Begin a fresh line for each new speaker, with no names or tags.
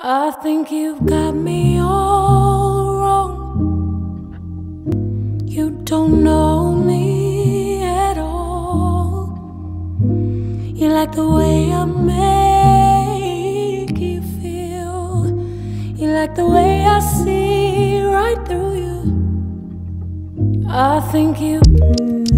I think you've got me all wrong. You don't know me at all. You like the way I make you feel. You like the way I see right through you. I think you